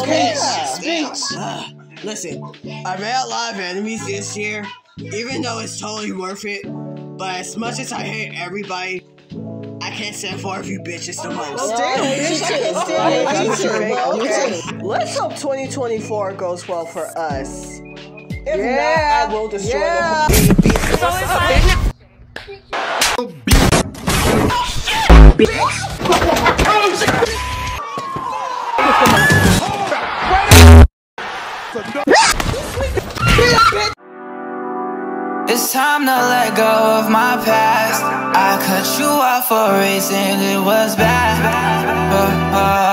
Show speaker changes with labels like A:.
A: Speech.
B: Listen, I made a lot of enemies this year, even though it's totally worth it. But as much as I hate everybody, I can't stand for you bitches the most.
A: Let's hope 2024 goes well for us. If not, I will destroy the whole
C: It's time to let go of my past. I cut you off for a reason, it was bad.